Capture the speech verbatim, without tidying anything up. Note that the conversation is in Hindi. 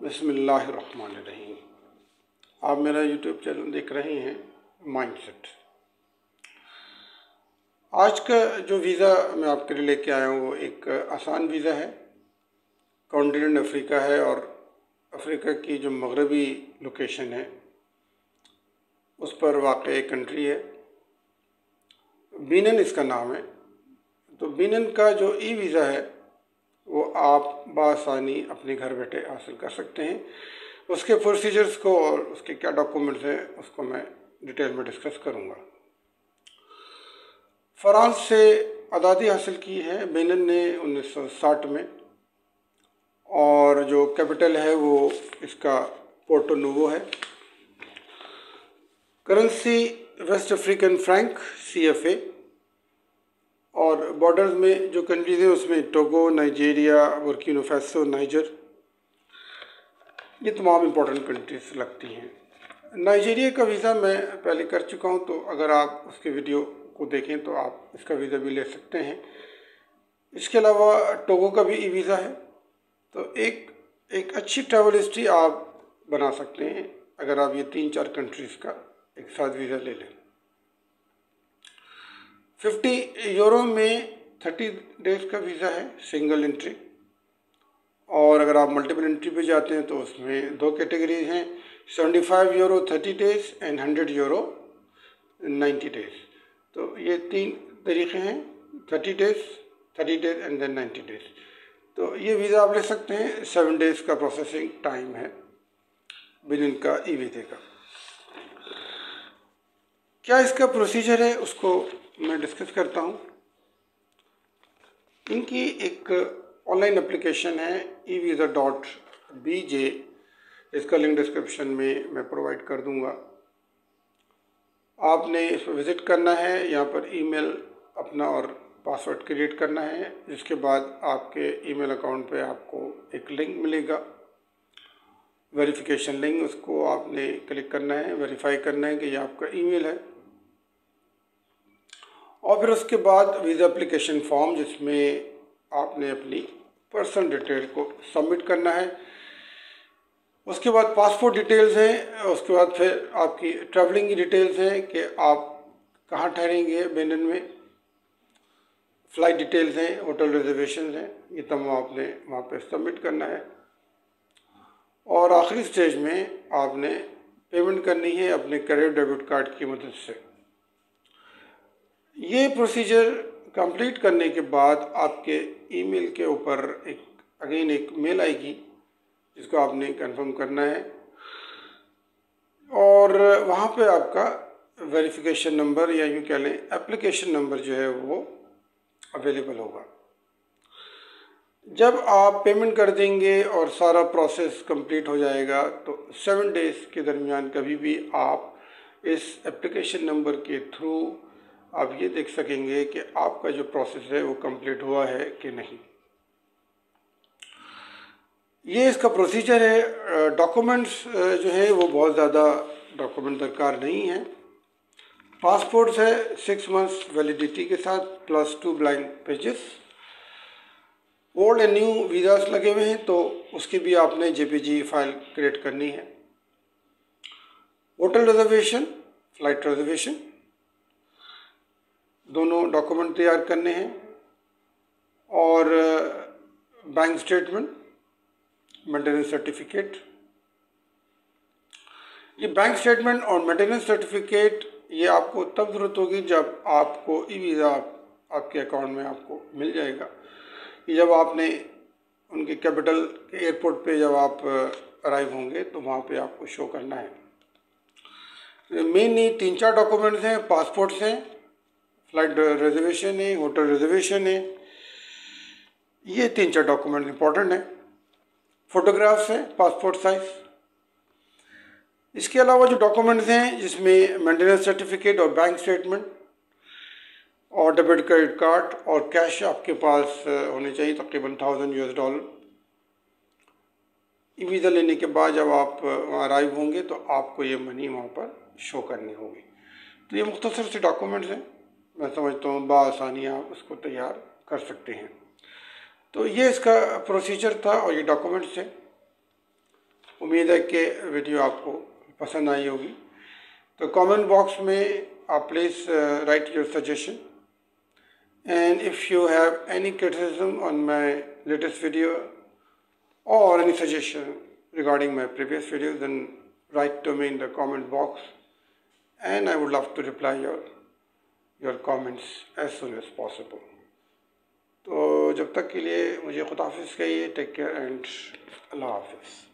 बिस्मिल्लाहिर्रहमानिर्रहीम। आप मेरा यूट्यूब चैनल देख रहे हैं माइंडसेट। आज का जो वीज़ा मैं आपके लिए लेके आया हूँ वो एक आसान वीज़ा है। कॉन्टिनेंट अफ्रीका है और अफ्रीका की जो मगरबी लोकेशन है उस पर वाक़ एक कंट्री है। बीनिन इसका नाम है। तो बीनिन का जो ई वीज़ा है वो आप बआसानी अपने घर बैठे हासिल कर सकते हैं। उसके प्रोसीजर्स को और उसके क्या डॉक्यूमेंट्स हैं उसको मैं डिटेल में डिस्कस करूंगा। फ्रांस से आज़ादी हासिल की है बीनिन ने उन्नीस सौ साठ में और जो कैपिटल है वो इसका पोर्टो नोवो है। Currency west African franc C F A और बॉर्डर्स में जो कंट्रीज़ हैं उसमें Togo, Nigeria, Burkina Faso, Niger, ये तमाम इम्पोर्टेंट कंट्रीज लगती हैं। नाइजीरिया का वीज़ा मैं पहले कर चुका हूं, तो अगर आप उसके वीडियो को देखें तो आप इसका वीज़ा भी ले सकते हैं। इसके अलावा टोगो का भी ई वीज़ा है। तो एक एक अच्छी ट्रैवल हिस्ट्री आप बना सकते हैं अगर आप ये तीन चार कंट्रीज़ का एक साथ वीज़ा ले लें। फिफ्टी यूरो में थर्टी डेज़ का वीज़ा है सिंगल एंट्री, और अगर आप मल्टीपल एंट्री पे जाते हैं तो उसमें दो कैटेगरीज हैं, seventy five euro thirty days and hundred euro ninety days. तो ये तीन तरीक़े हैं, thirty days, thirty days and then ninety days. तो ये वीज़ा आप ले सकते हैं। सेवन डेज़ का प्रोसेसिंग टाइम है बीनिन का ई वीज़े का। क्या इसका प्रोसीजर है उसको मैं डिस्कस करता हूँ। इनकी एक ऑनलाइन एप्लीकेशन है E visa dot B J, इसका लिंक डिस्क्रिप्शन में मैं प्रोवाइड कर दूँगा। आपने इस पर विज़िट करना है, यहाँ पर ईमेल अपना और पासवर्ड क्रिएट करना है, जिसके बाद आपके ईमेल अकाउंट पे आपको एक लिंक मिलेगा, वेरिफिकेशन लिंक। उसको आपने क्लिक करना है, वेरीफाई करना है कि ये आपका ईमेल है, और फिर उसके बाद वीज़ा एप्लीकेशन फॉर्म जिसमें आपने अपनी पर्सनल डिटेल को सबमिट करना है। उसके बाद पासपोर्ट डिटेल्स हैं, उसके बाद फिर आपकी ट्रैवलिंग की डिटेल्स हैं कि आप कहाँ ठहरेंगे बीनिन में, फ़्लाइट डिटेल्स हैं, होटल रिजर्वेशन हैं, ये तमाम आपने वहाँ पे सबमिट करना है। और आखिरी स्टेज में आपने पेमेंट करनी है अपने क्रेडिट डेबिट कार्ड की मदद से। ये प्रोसीजर कंप्लीट करने के बाद आपके ईमेल के ऊपर एक अगेन एक मेल आएगी जिसको आपने कंफर्म करना है, और वहाँ पे आपका वेरिफिकेशन नंबर या यूँ कह लें एप्लीकेशन नंबर जो है वो अवेलेबल होगा। जब आप पेमेंट कर देंगे और सारा प्रोसेस कंप्लीट हो जाएगा तो सेवन डेज़ के दरमियान कभी भी आप इस एप्लीकेशन नंबर के थ्रू आप ये देख सकेंगे कि आपका जो प्रोसेस है वो कंप्लीट हुआ है कि नहीं। ये इसका प्रोसीजर है। डॉक्यूमेंट्स जो है वो बहुत ज़्यादा डॉक्यूमेंट दरकार नहीं है। पासपोर्ट्स है सिक्स मंथ्स वैलिडिटी के साथ plus two blank pages. Old and new visas लगे हुए हैं तो उसकी भी आपने जेपीजी फाइल क्रिएट करनी है। होटल रिजर्वेशन, फ्लाइट रिजर्वेशन, दोनों डॉक्यूमेंट तैयार करने हैं, और बैंक स्टेटमेंट, मेंटेनेंस सर्टिफिकेट। ये बैंक स्टेटमेंट और मेंटेनेंस सर्टिफिकेट ये आपको तब ज़रूरत होगी जब आपको ई वीज़ा आपके अकाउंट में आपको मिल जाएगा। कि जब आपने उनके कैपिटल के एयरपोर्ट पे जब आप अराइव होंगे तो वहाँ पे आपको शो करना है। मेनली तीन चार डॉक्यूमेंट्स हैं, पासपोर्ट्स हैं, फ्लाइट रिजर्वेशन है, होटल रिजर्वेशन है, ये तीन चार डॉक्यूमेंट इंपॉर्टेंट हैं। फ़ोटोग्राफ्स हैं पासपोर्ट साइज़। इसके अलावा जो डॉक्यूमेंट्स हैं जिसमें मेंटेनेंस सर्टिफिकेट और बैंक स्टेटमेंट और डेबिट क्रेडिट कार्ड और कैश आपके पास होने चाहिए, तकरीबन thousand US dollar. E visa लेने के बाद जब आप वहाँ अराइव होंगे तो आपको ये मनी वहाँ पर शो करनी होगी। तो ये मुख्तसर से डॉक्यूमेंट्स हैं, मैं समझता हूँ बआसानी आप उसको तैयार कर सकते हैं। तो ये इसका प्रोसीजर था और ये डॉक्यूमेंट्स हैं। उम्मीद है कि वीडियो आपको पसंद आई होगी। तो कमेंट बॉक्स में आप please write your suggestion, and if you have any criticism on my latest video or any suggestion regarding my previous videos, then write to me in the comment box, and I would love to reply your your comments as soon as possible. तो जब तक के लिए मुझे खुदा हाफिज़ कहिए, टेक केयर एंड अल्लाह हाफिज़।